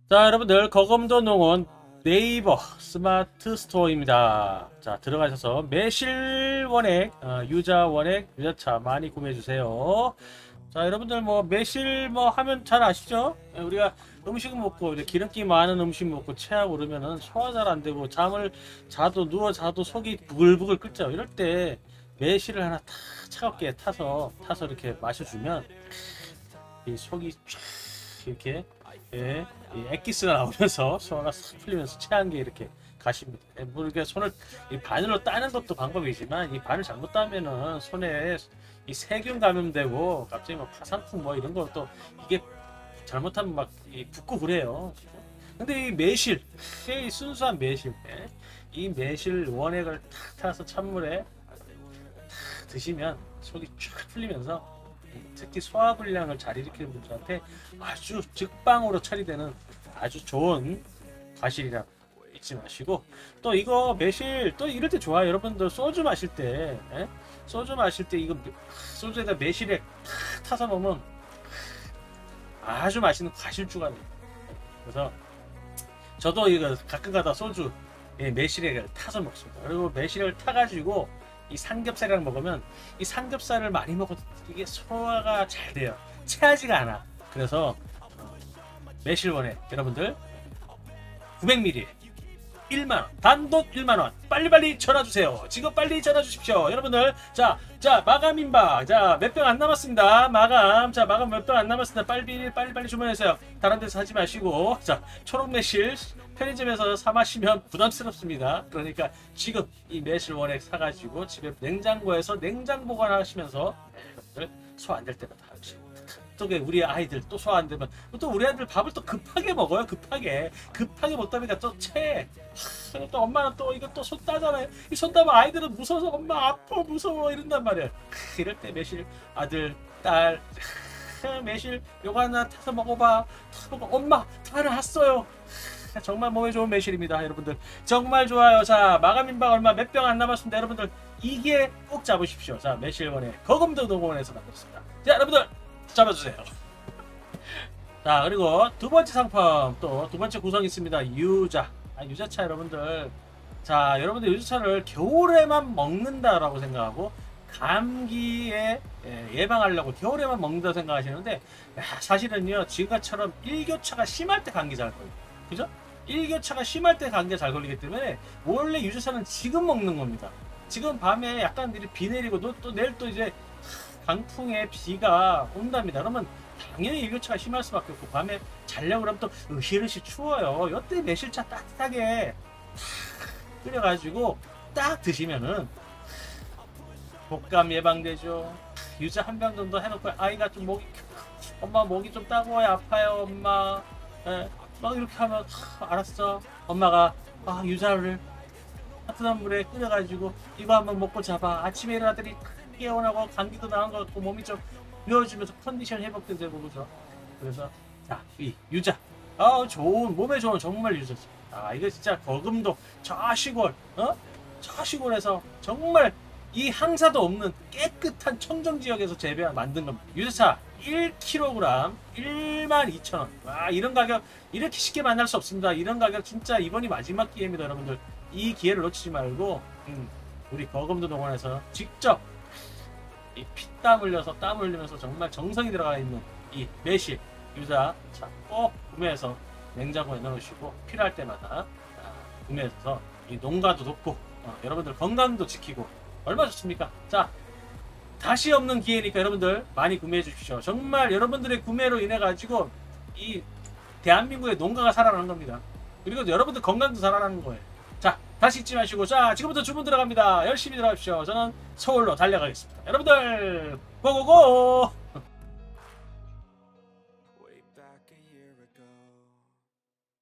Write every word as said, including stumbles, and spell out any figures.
자, 여러분들 거금도 농원 네이버 스마트 스토어입니다. 자, 들어가셔서 매실 원액, 어, 유자 원액, 유자차 많이 구매해 주세요. 자, 여러분들 뭐 매실 뭐 하면 잘 아시죠? 예, 우리가 음식 먹고 이제 기름기 많은 음식 먹고 체하고 그러면은 소화 잘 안 되고 잠을 자도 누워 자도 속이 부글부글 끓죠. 이럴 때 매실을 하나 탁 차갑게 타서 타서 이렇게 마셔주면 이 속이 쫙 이렇게 예, 이 액기스가 나오면서 소화가 싹 풀리면서 체한 게 이렇게 가십니다. 예, 뭐 이렇게 손을 이 바늘로 따는 것도 방법이지만 이 바늘 잘못 따면은 손에 이 세균 감염되고 갑자기 뭐 파상풍 뭐 이런 것도 이게 잘못하면 막 붓고 그래요. 근데 이 매실, 이 순수한 매실, 예, 이 매실 원액을 탁 타서 찬물에 탁 드시면 속이 쫙 풀리면서 특히 소화불량을 잘 일으키는 분들한테 아주 즉방으로 처리되는 아주 좋은 과실이라 잊지 마시고, 또 이거 매실 또 이럴 때 좋아요. 여러분들 소주 마실 때 에? 소주 마실 때 이거 소주에다 매실액 탁 타서 먹으면 아주 맛있는 과실주가 돼요. 그래서 저도 이거 가끔가다 소주 예, 매실액을 타서 먹습니다. 그리고 매실액을 타가지고 이 삼겹살이랑 먹으면 이 삼겹살을 많이 먹어도 이게 소화가 잘 돼요. 체하지가 않아. 그래서 매실원에 여러분들 구백 밀리리터 일만 원, 단돈 일만 원 빨리빨리 전화주세요. 지금 빨리 전화주십시오. 여러분들 자, 자 마감인박 자 몇 병 안 남았습니다. 마감 자 마감 몇 병 안 남았습니다. 빨리 빨리 빨리 주문하세요. 다른 데서 하지 마시고 자 초록 매실 편의점에서 사 마시면 부담스럽습니다. 그러니까 지금 이 매실 원액 사가지고 집에 냉장고에서 냉장 보관하시면서 여러분들 소 안 될 때마다 하시고, 또 우리 아이들 또 소화 안 되면 또 우리 아이들 밥을 또 급하게 먹어요. 급하게 급하게 먹다 보니까 또 채. 하, 또 엄마는 또 이거 또 손 따잖아요. 이 손 따면 아이들은 무서워서 엄마 아파 무서워 이런단 말이에요. 하, 이럴 때 매실 아들 딸 하, 매실 요거 하나 타서 먹어봐. 타서 먹어. 엄마 다 나왔어요. 정말 몸에 좋은 매실입니다. 여러분들 정말 좋아요. 자 마감인박 얼마 몇 병 안 남았습니다. 여러분들 이게 꼭 잡으십시오. 자 매실원의 거금도 농원에서 만들었습니다. 자 여러분들 잡아주세요. 자 그리고 두 번째 상품 또 두 번째 구성이 있습니다. 유자 아, 유자차 여러분들 자 여러분들 유자차를 겨울에만 먹는다라고 생각하고 감기에 예방하려고 겨울에만 먹는다 생각하시는데 야, 사실은요 지금처럼 일교차가 심할 때 감기 잘 걸려요. 그죠? 일교차가 심할 때 감기가 잘 걸리기 때문에 원래 유자차는 지금 먹는 겁니다. 지금 밤에 약간 비 내리고 또, 또 내일 또 이제 강풍에 비가 온답니다. 그러면 당연히 일교차가 심할 수밖에 없고 밤에 자려고 그러면 또 으실으실 추워요. 이때 매실차 따뜻하게 탁 끓여가지고 딱 드시면은 독감 예방되죠. 유자 한 병 정도 해놓고 아이가 좀 목이 엄마 목이 좀 따가워요. 아파요 엄마. 예, 막 이렇게 하면 하, 알았어. 엄마가 아, 유자를 따뜻한 물에 끓여가지고 이거 한번 먹고 자봐. 아침에 일어나더니 깨어나고 감기도 나은 것 같고 몸이 좀 누워주면서 컨디션 회복도 되고 그죠. 그래서 자 이 유자 아 좋은 몸에 좋은 정말 유자지. 아 이거 진짜 거금도 저 시골 어? 저 시골에서 정말 이 항사도 없는 깨끗한 청정 지역에서 재배한 만든 겁니다. 유자차 일 킬로그램 일만 이천 원. 와 이런 가격 이렇게 쉽게 만날 수 없습니다. 이런 가격 진짜 이번이 마지막 기회입니다. 여러분들 이 기회를 놓치지 말고 음, 우리 거금도 농원에서 직접 이 피땀 흘려서 땀 흘리면서 정말 정성이 들어가 있는 이 매실 유자차 꼭 구매해서 냉장고에 넣으시고 필요할 때마다 아, 구매해서 이 농가도 돕고 어, 여러분들 건강도 지키고 얼마나 좋습니까? 자 다시 없는 기회니까 여러분들 많이 구매해 주십시오. 정말 여러분들의 구매로 인해 가지고 이 대한민국의 농가가 살아나는 겁니다. 그리고 여러분들 건강도 살아나는 거예요. 자 다시 잊지 마시고 자 지금부터 주문 들어갑니다. 열심히 들어가십시오. 저는 서울로 달려가겠습니다. 여러분들 고고고.